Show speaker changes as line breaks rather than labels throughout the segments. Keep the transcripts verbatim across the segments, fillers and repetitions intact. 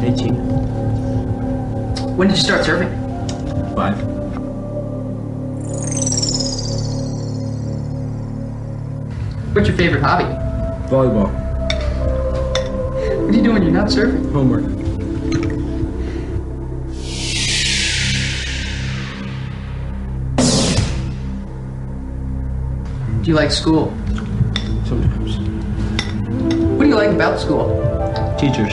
eighteen.
When did you start surfing?
Five.
What's your favorite hobby?
Volleyball.
What are you doing when you're not surfing?
Homework.
Do you like school?
Sometimes.
What do you like about school?
Teachers.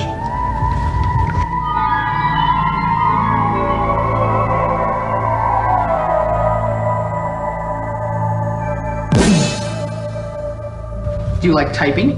Do you like typing?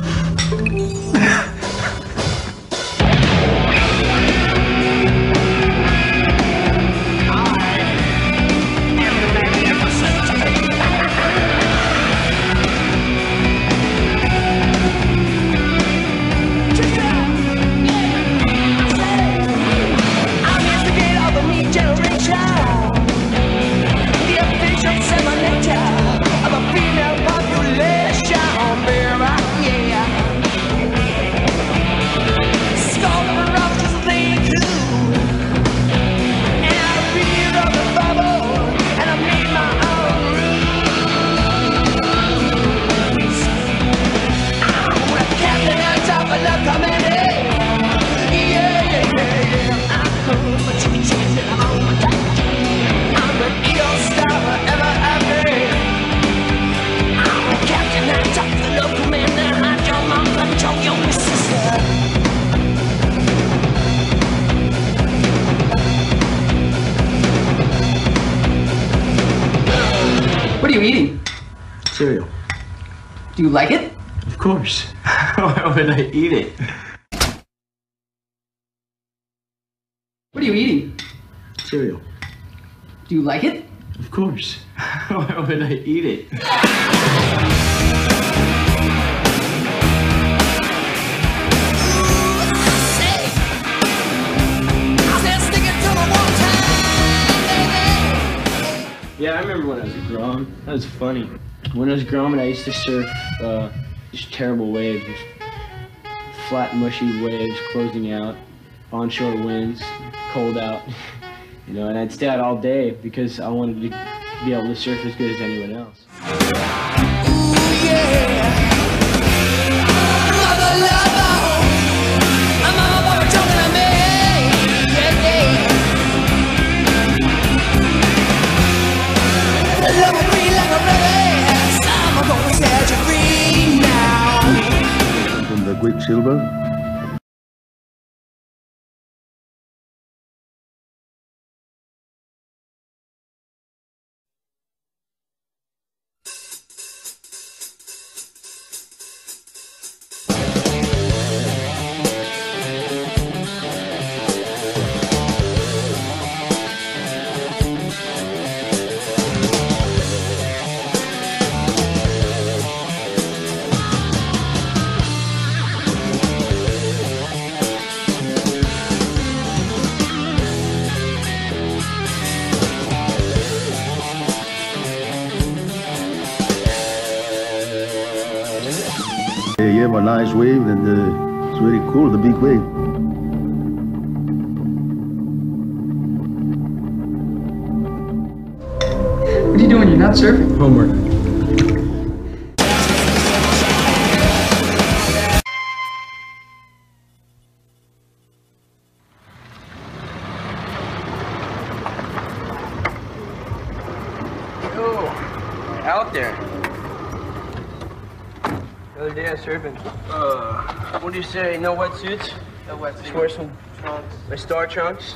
What are you eating?
Cereal.
Do you like it?
Of course. Why would I eat it?
What are you eating?
Cereal.
Do you like it?
Of course. Why would I eat it? Yeah, I remember when I was a grom. That was funny. When I was growing, I used to surf uh, just terrible waves, just flat, mushy waves closing out, onshore winds, cold out, you know. And I'd stay out all day because I wanted to be able to surf as good as anyone else.
Ooh, yeah. Mother lover, I'm mama boy talking to me. Yeah, yeah. Love me free like a release. I'm gonna set you free now.
From the Quicksilver. Yeah, you have a nice wave, and uh, it's very cool, the big wave.
What are you doing when you're not surfing?
Homework.
Yo, out there. The other day I was surfing. Uh, what do you say? No wetsuits? No wetsuits. Just wear some trunks. My star trunks.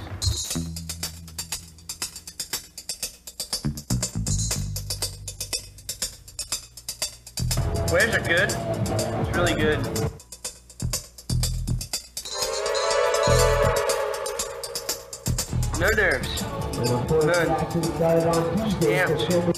Waves are good. It's really good. No nerves. None. Stamped.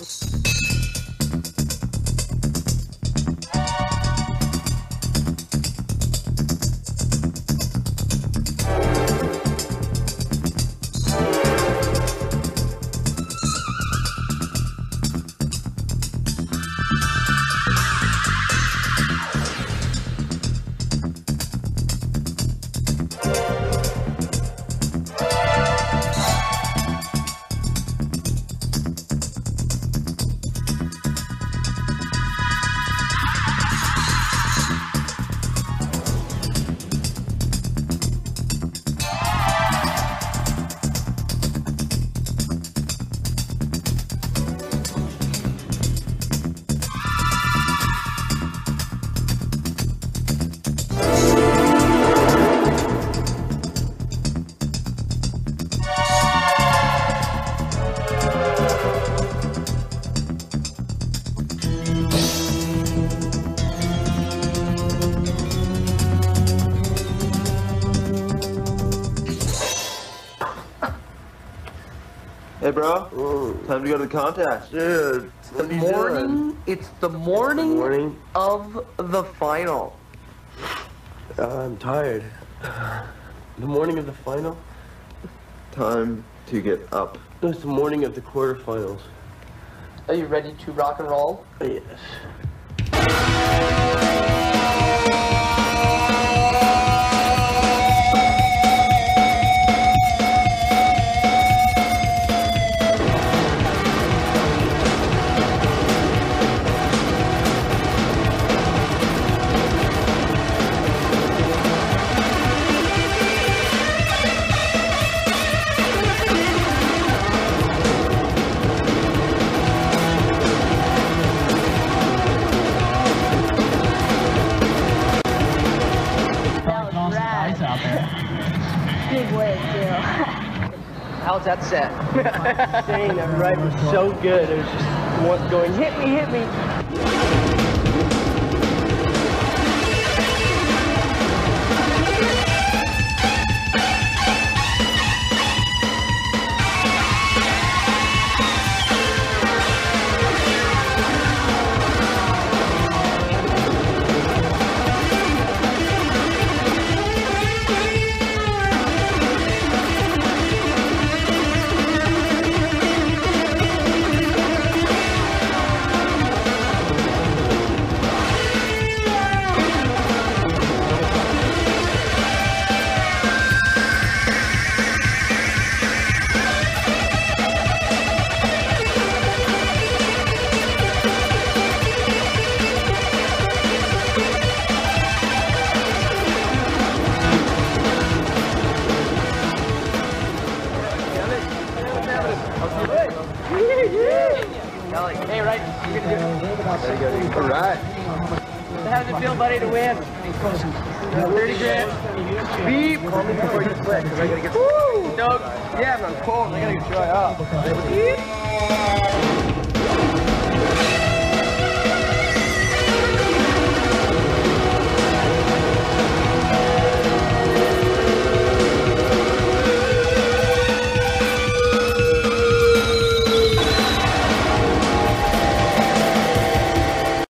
Hey, bro. Mm. Time to go to the contest.
Dude, it's the morning. It's the morning,
the morning
of the final.
Uh, I'm tired. The morning of the final? Time to get up. No, it's the morning of the quarterfinals.
Are you ready to rock and roll?
Yes.
Big wave too.
How's that set? Dang, that ride was so good. It was just one going, hit me, hit me. Hey, right? You're gonna do it.
All right.
How does it feel, buddy, to win? thirty grand. Beep. Call me before you split, because I gotta get. Woo! Dope. Yeah, man, I'm cold. I gotta get dry up.